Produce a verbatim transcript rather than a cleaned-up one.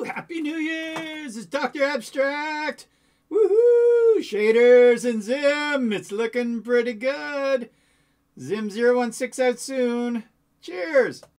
Happy New Year's! It's Doctor Abstract! Woohoo! Shaders and ZIM! It's looking pretty good! ZIM zero one six out soon. Cheers!